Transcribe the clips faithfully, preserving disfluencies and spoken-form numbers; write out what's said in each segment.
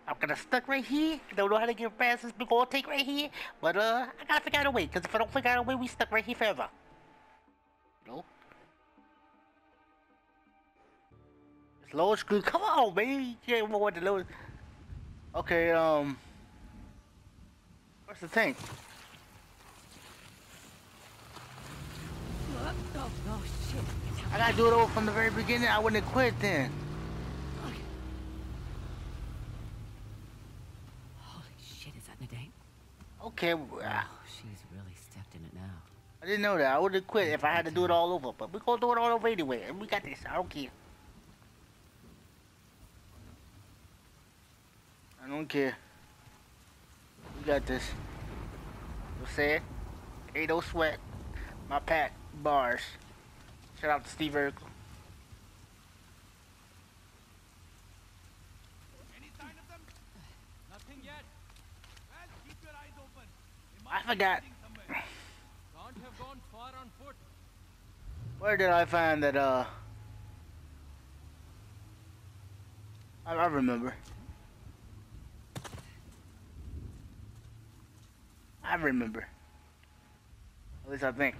I'm gonna stuck right here. Don't know how to get past this big old tank right here. But uh, I gotta figure out a way. Cause if I don't figure out a way, we stuck right here forever. Nope. It's lower screen. Come on, man. You can't want the lower. Okay. Um. Where's the tank? Oh, oh, oh shit. I gotta do it over from the very beginning. I wouldn't have quit then. Holy shit, is that Nadine? Okay. Oh, she's really stepped in it now. I didn't know that. I would have quit if I had to do it all over. But we're gonna do it all over anyway. And we got this. I don't care. I don't care. We got this. You say it? Ain't no sweat. My pack bars. Shout out to Steve Urkel. Any sign of them? Nothing yet. Well, keep your eyes open. They I might be forgot. hiding somewhere. Can't have gone far on foot. Where did I find that, uh... I, I remember. I remember. At least I think.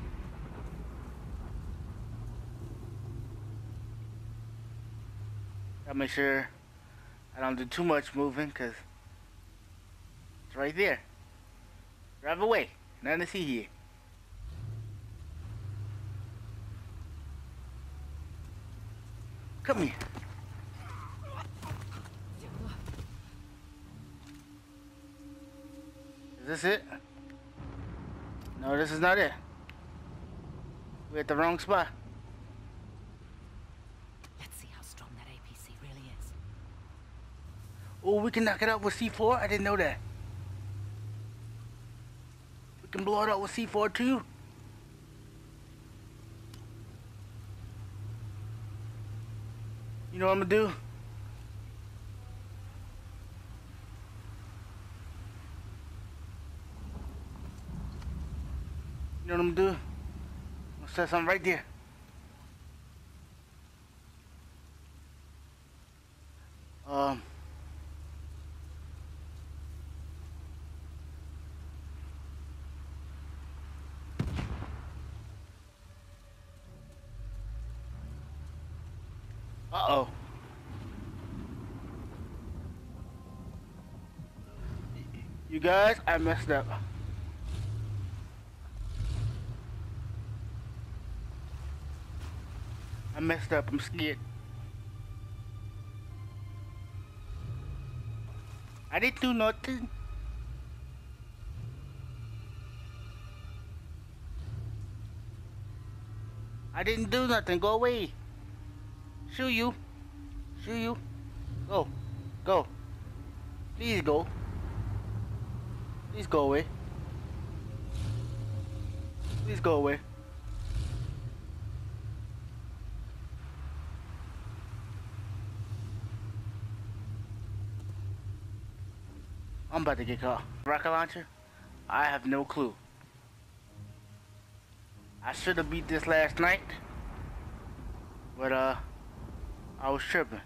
Gotta make sure I don't do too much moving, because it's right there. Drive away. Nothing to see here. Come here. Is this it? No, this is not it. We're at the wrong spot. Let's see how strong that A P C really is. Oh, we can knock it out with C four? I didn't know that. We can blow it out with C four too? You know what I'm gonna do? You know what I'm gonna do? I'm gonna set something right there. Um. Uh-oh. You guys, I messed up. I messed up. I'm scared. I didn't do nothing. I didn't do nothing. Go away. Shoo you. Shoo you. Go. Go. Please go. Please go away. Please go away. I'm about to get caught. Rocket launcher? I have no clue. I should have beat this last night. But, uh, I was tripping.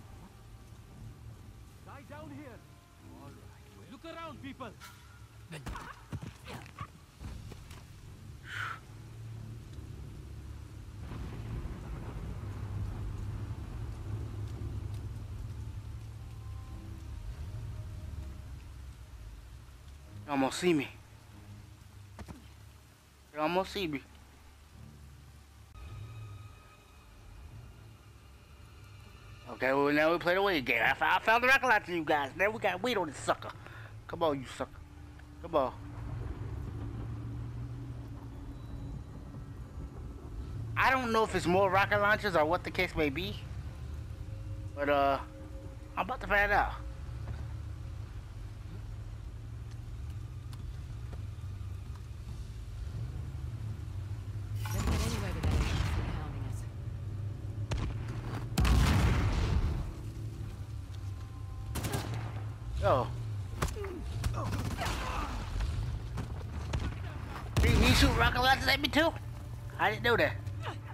Guy down here. All right. Look around, people. You almost see me. You almost see me. Okay, well now we play the way game. I, f I found the rocket launcher, you guys. Now we got weight on this sucker. Come on, you sucker. Come on. I don't know if it's more rocket launchers or what the case may be. But, uh, I'm about to find out. Never get anywhere with that A P C hounding us. Yo. He, he shoot rocket launchers at me too? I didn't know that.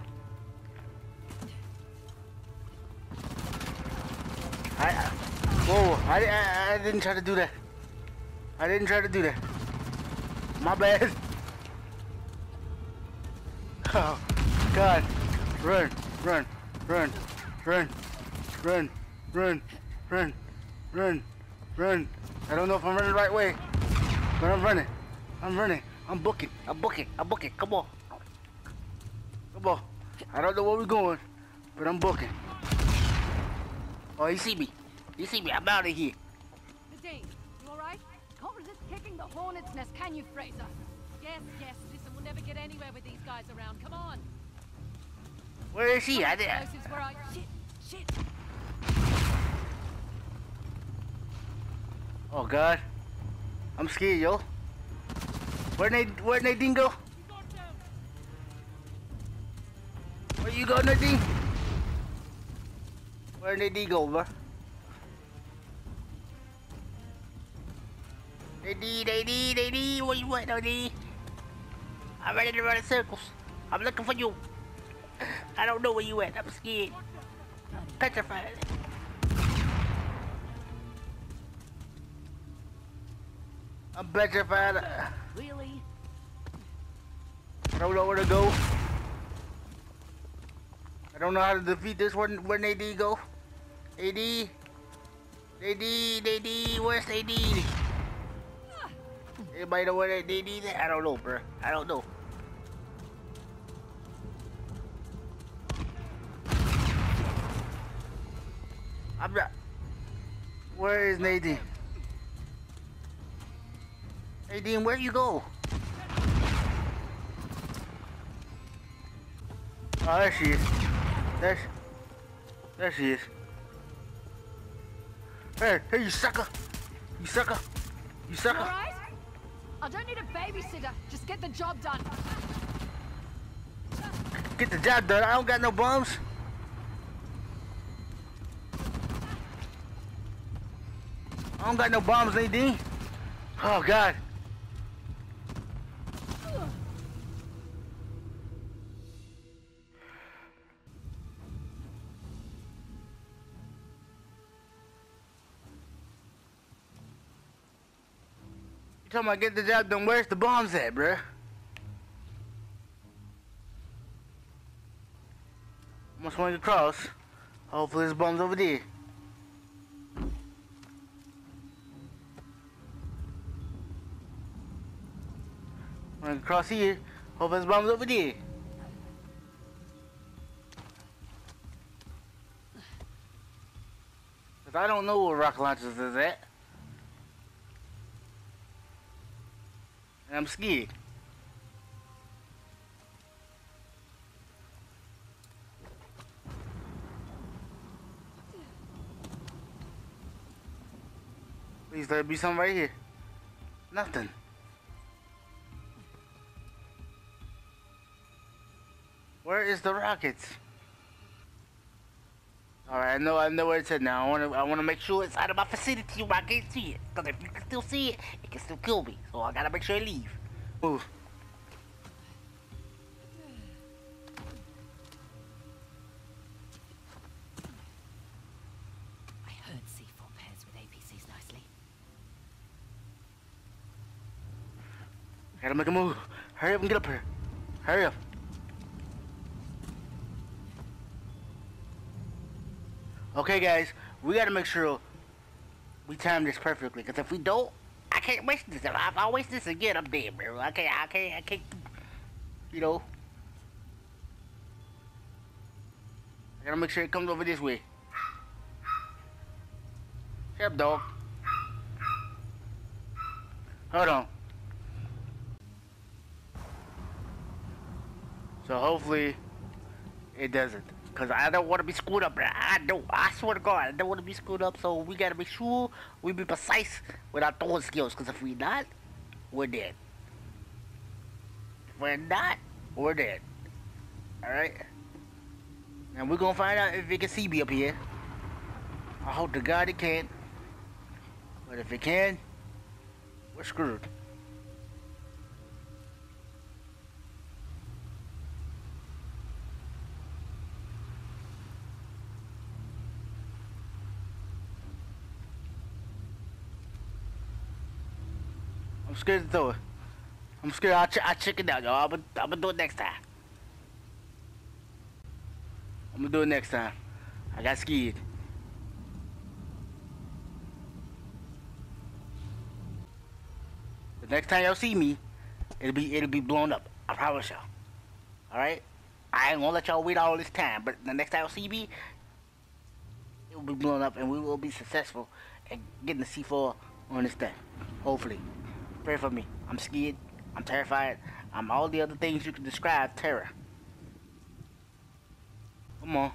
I, I, Whoa, I, I, I didn't try to do that. I didn't try to do that. My bad. Oh, God. Run, run, run, run, run, run, run, run, run. I don't know if I'm running the right way, but I'm running. I'm running. I'm booking. I'm booking. I'm booking. Come on. Come on. I don't know where we're going, but I'm booking. Oh, he see me. He see me. I'm out of here. Nadine, you alright? Can't resist kicking the hornet's nest, can you, Fraser? Yes, yes, listen, we'll never get anywhere with these guys around. Come on. Where is he? I did. Explosives where I... Shit, shit. Oh, God. I'm scared, yo. Where they, where Nadine go? Where you go, Nadine? Where Nadine go, bro? Nadine, Nadine, Nadine, where you at, Nadine? I'm ready to run in circles. I'm looking for you. I don't know where you at. I'm scared. I'm petrified. I'm petrified. Really? I don't know where to go. I don't know how to defeat this one. Where Nadine go? Nadine? Nadine, Nadine, where's Nadine? Anybody know where Nadine is? I don't know, bro. I don't know. I'm not. Where is Nadine? Nadine, where you go? Oh, there she is. There, there she is. Hey, hey, you sucker! You sucker! You sucker! Alright? I don't need a babysitter. Just get the job done. Get the job done. I don't got no bombs. I don't got no bombs, Nadine. Oh, God. You talking about get the job done? Where's the bombs at, bruh? I'm gonna swing across. Hopefully there's bombs over there. Swing across here. Hope there's bombs over there. Cause I don't know where rocket launchers is at. And I'm scared. Please let there be something right here. Nothing. Where is the rockets? Alright, I know I know where it's at now. I wanna I wanna make sure it's out of my vicinity where I can't see it. Cause if you can still see it, it can still kill me. So I gotta make sure I leave. Move. I heard C four pairs with A P Cs nicely. Gotta make a move. Hurry up and get up here. Hurry up. Okay, guys, we gotta make sure we time this perfectly. Cause if we don't, I can't waste this. If I, if I waste this again, I'm dead, bro. I can't. I can't. I can't. You know. I gotta make sure it comes over this way. Shut up, dog. Hold on. So hopefully it doesn't. Cause I don't want to be screwed up, bro. I don't. I swear to God, I don't want to be screwed up. So we gotta make sure we be precise with our throwing skills. Cause if we not, we're dead. If we're not, we're dead. All right. And we're gonna find out if it can see me up here. I hope to God it can. But if it can, we're screwed. I'm scared to throw it. I'm scared I'll, ch I'll chicken out, y'all. I'm gonna I'm gonna do it next time. I'm gonna do it next time. I got scared. The next time y'all see me, it'll be it'll be blown up. I promise y'all. Alright? I ain't gonna let y'all wait all this time, but the next time y'all see me, it will be blown up and we will be successful in getting the C four on this thing. Hopefully. Pray for me. I'm scared. I'm terrified. I'm all the other things you can describe terror. Come on.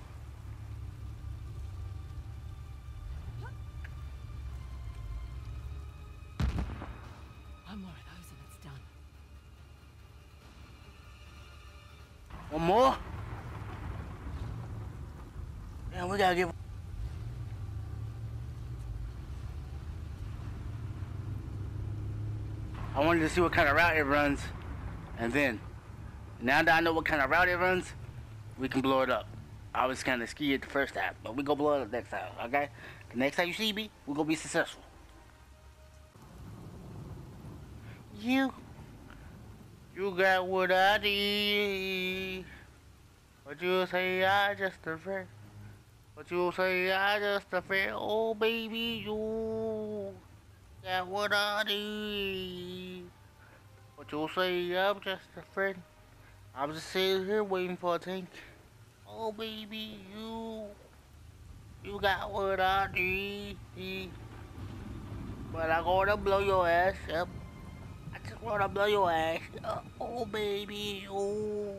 One more of those and it's done. One more? Man, we gotta get... I wanted to see what kind of route it runs, and then, now that I know what kind of route it runs, we can blow it up. I was kind of scared the first time, but we gonna blow it up next time, okay? The next time you see me, we're gonna be successful. You, you got what I need. What you say, I just a friend. What you say, I just a friend. Oh, baby, you got what I need. What you say, I'm just a friend. I'm just sitting here waiting for a tank. Oh, baby, you, you got what I need. But I'm gonna blow your ass up. I just wanna blow your ass up. Oh, baby, you.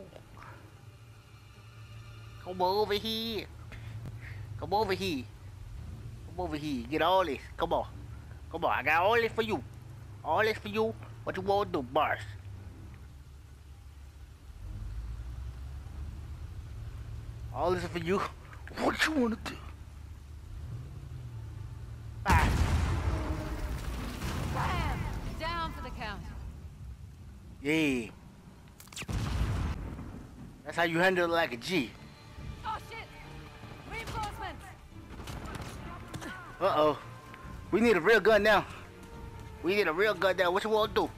Come over here. Come over here. Come over here. Get all this. Come on. Come on. I got all this for you. All this for you. What you want to do, Bars? All this is for you. What you want to do? Bye. Bam! Down for the count. Yeah. That's how you handle it like a G. Oh shit! Reinforcements! Uh-oh. We need a real gun now. We need a real gun now. What you want to do?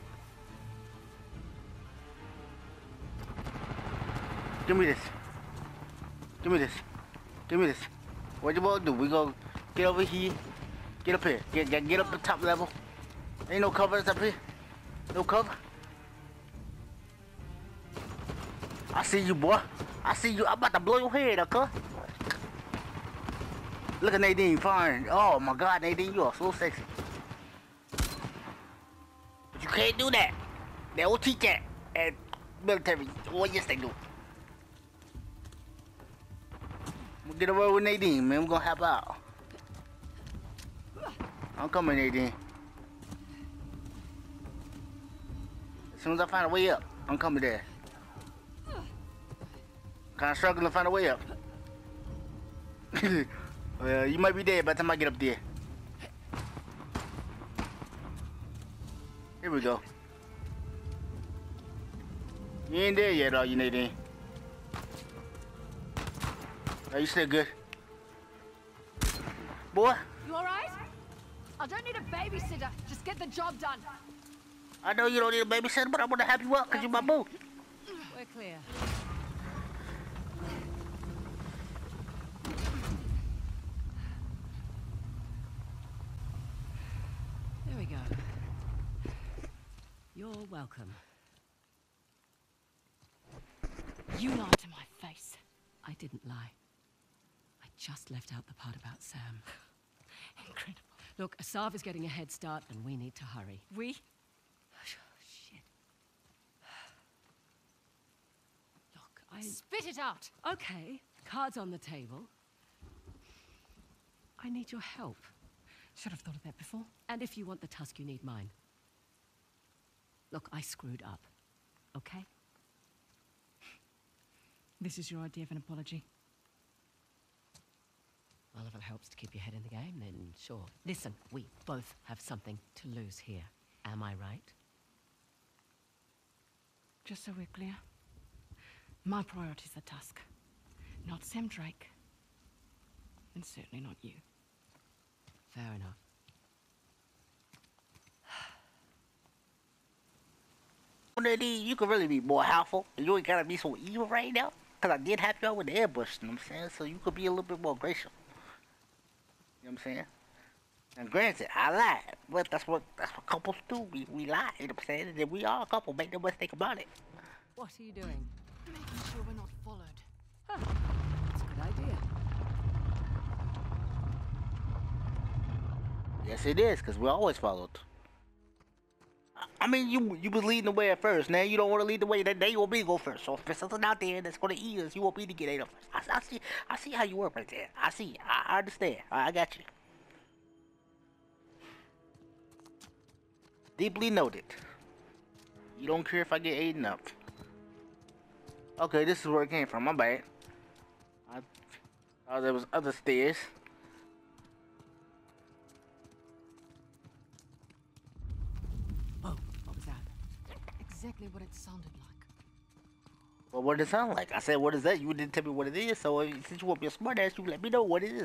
Give me this. Give me this. Give me this. What you want to do? We gonna get over here. Get up here. Get, get, get up the top level. Ain't no covers up here. No cover. I see you, boy. I see you. I'm about to blow your head, okay? Look at Nadine firing. Oh my God, Nadine, you are so sexy. But you can't do that. They don't teach that at military. Well, yes, they do. We'll get away with Nadine, man. We're gonna help out. I'm coming, Nadine. As soon as I find a way up, I'm coming there. Kind of struggling to find a way up. Well, you might be dead by the time I get up there. Here we go. You ain't there yet, are you, Nadine? Are you still good? Boy? You alright? I don't need a babysitter. Just get the job done. I know you don't need a babysitter, but I'm gonna help you out because you're my boo. We're clear. There we go. You're welcome. You lied to my face. I didn't lie. I just left out the part about Sam. Incredible. Look, Asav is getting a head start and we need to hurry. We? Shit. Look, I... Spit it out. Okay, cards on the table. I need your help. Should have thought of that before. And if you want the tusk, you need mine. Look, I screwed up. Okay? This is your idea of an apology. Well, if it helps to keep your head in the game, then sure. Listen, we both have something to lose here. Am I right? Just so we're clear, my priority's the Tusk, not Sam Drake, and certainly not you. Fair enough. Nadine, you could really be more helpful. And you ain't gotta be so evil right now. Cause I did help you out with the airbrush, you know what I'm saying? So you could be a little bit more gracious. You know what I'm saying? And granted, I lied. But that's what that's what couples do. We we lie, you know what I'm saying? And then we are a couple, make no mistake about it. What are you doing? Making sure we're not followed. Huh. That's a good idea. Yes it is, cause we're always followed. I mean, you you was leading the way at first. Now you don't want to lead the way. Then you want me to go first. So if there's something out there that's gonna eat us, you want me to get ate up first. I, I see. I see how you work right there. I see. I, I understand. I, I got you. Deeply noted. You don't care if I get eaten up. Okay, this is where it came from. My bad. I thought there was other stairs. Oh, what was that? Exactly what it sounded like. Well, what did it sound like? I said, what is that? You didn't tell me what it is, so uh, since you want to be a smart ass, you let me know what it is.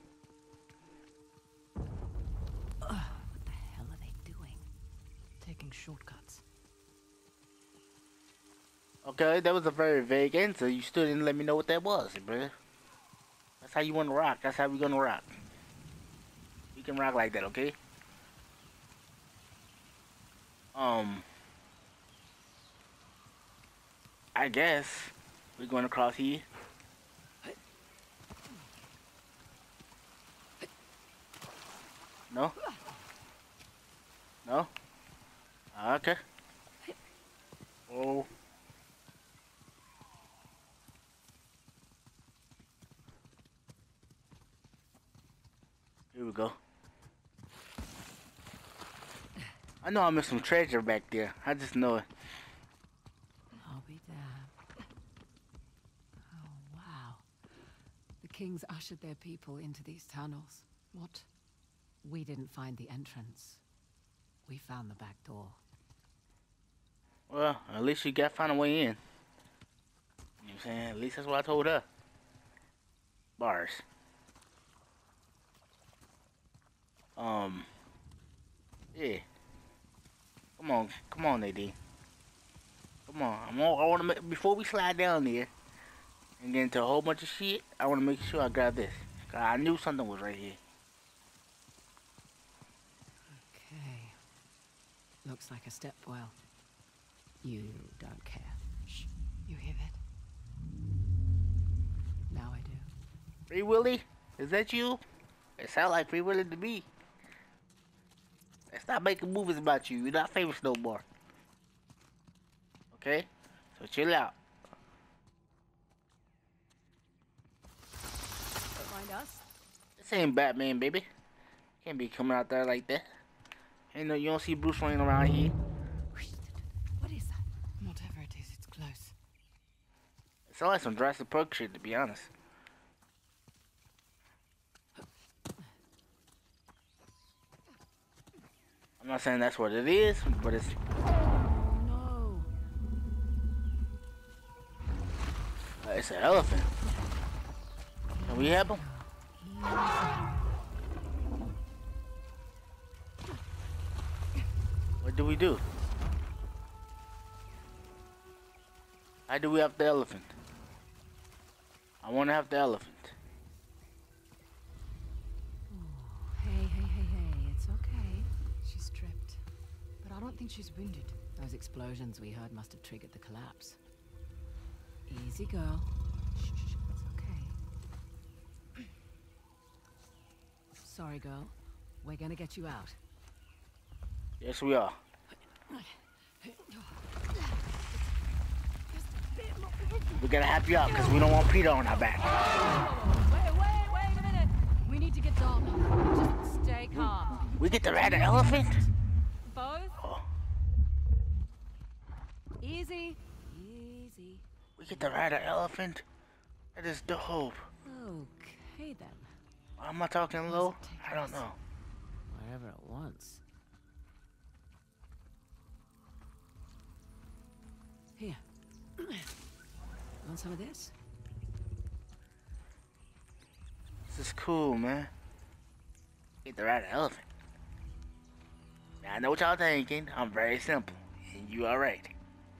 Ugh, what the hell are they doing? Taking shortcuts. Okay, that was a very vague answer. You still didn't let me know what that was, bro. That's how you want to rock. That's how we gonna rock. We can rock like that, okay? Um, I guess we're going across here. No? No? Okay. Oh. Here we go. I know I missed some treasure back there. I just know it. I'll be there. Oh, wow. The kings ushered their people into these tunnels. What? We didn't find the entrance. We found the back door. Well, at least you got find a way in. You know what I'm saying? At least that's what I told her. Bars. Um. Yeah. Come on, come on, Nadine. Come on. I'm all, I want to make before we slide down there and get into a whole bunch of shit. I want to make sure I grab this. 'Cause I knew something was right here. Okay. Looks like a step well. You don't care. Shh. You hear that? Now I do. Free Willy, is that you? It sounds like Free Willy to me. Stop making movies about you. You're not famous no more. Okay? So chill out. Don't mind us. This ain't Batman, baby. Can't be coming out there like that. Ain't no, you don't see Bruce Wayne around here. What is that? Whatever it is, it's close. It sounds like some Jurassic Park shit, to be honest. I'm not saying that's what it is, but it's... No. Uh, it's an elephant. Can we help him? What do we do? How do we have the elephant? I want to have the elephant. Hey, hey, hey, hey. It's okay. She's stripped. But I don't think she's wounded. Those explosions we heard must have triggered the collapse. Easy, girl. Shh, shh, shh. It's okay. Sorry, girl. We're gonna get you out. Yes, we are. We gotta help you out because we don't want Peter on our back. Wait, wait, wait a minute. We need to get down. Just stay calm. We get to ride an elephant? Both? Oh, Easy. Easy. we get to ride an elephant? That is dope. Okay, then. Why am I talking low? I don't know. Wherever it wants. Here. Want some of this? This is cool, man. Get to ride an elephant. Now, I know what y'all thinking. I'm very simple. And you alright.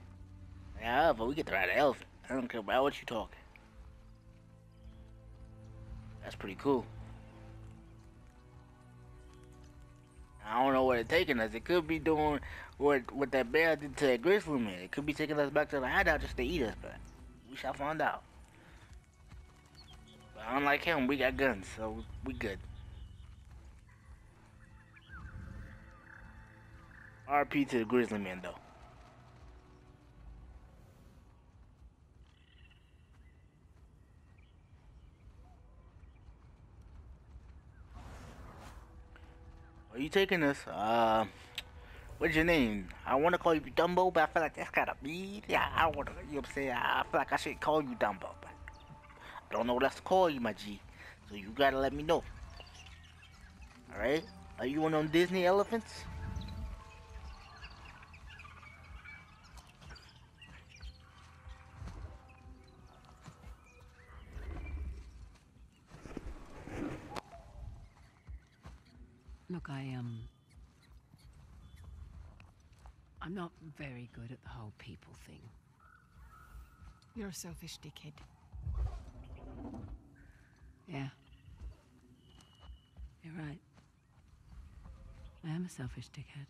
Yeah, but we get to ride an elephant. I don't care about what you talking. That's pretty cool. I don't know where it's taking us. It could be doing what what that bear did to that grizzly man. It could be taking us back to the hideout just to eat us, but we shall find out. But unlike him, we got guns, so we good. R P to the grizzly man, though. Are you taking us? Uh, what's your name? I want to call you Dumbo, but I feel like that's kind of mean. Yeah, I don't want to, you know what I'm saying? I feel like I should call you Dumbo, but I don't know what else to call you, my G. So you gotta let me know. Alright? Are you one of them Disney elephants? Look, I am. Um, I'm not very good at the whole people thing. You're a selfish dickhead. Yeah. You're right. I am a selfish dickhead.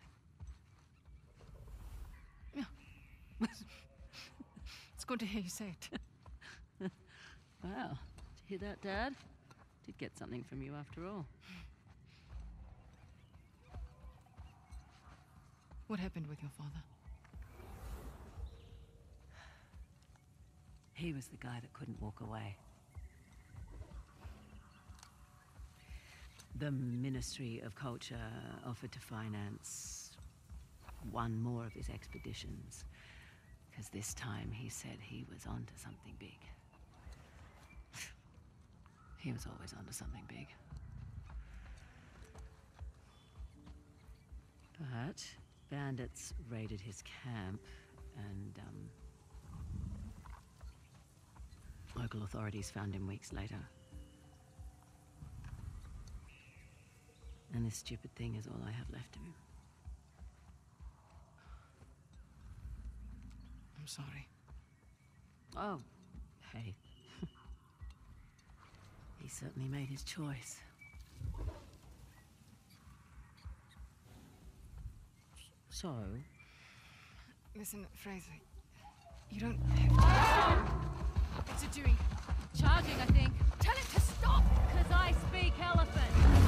Yeah. It's good to hear you say it. Wow. Did you hear that, Dad? Did get something from you after all. What happened with your father? He was the guy that couldn't walk away. The Ministry of Culture offered to finance one more of his expeditions. Because this time he said he was onto something big. He was always onto something big. But bandits raided his camp and, um... local authorities found him weeks later. And this stupid thing is all I have left of him. I'm sorry. Oh, hey. He certainly made his choice. So? Listen, Fraser, you don't have to... What's it doing? Charging, I think. Tell it to stop! Because I speak elephant.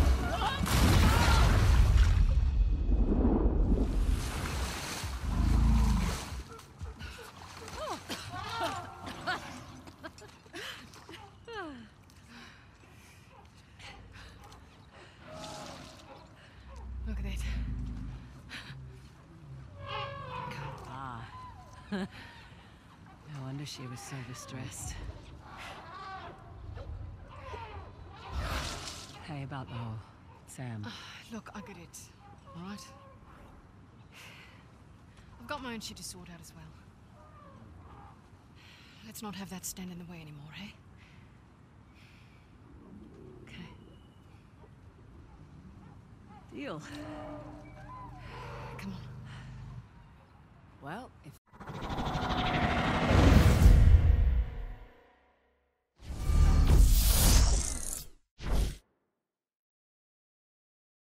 Look at it. Ah. No wonder she was so distressed. Hey, about the whole Sam. Look, I get it. All right? I've got my own shit to sort out as well. Let's not have that stand in the way anymore, eh? Okay. Deal. Come on. Well, if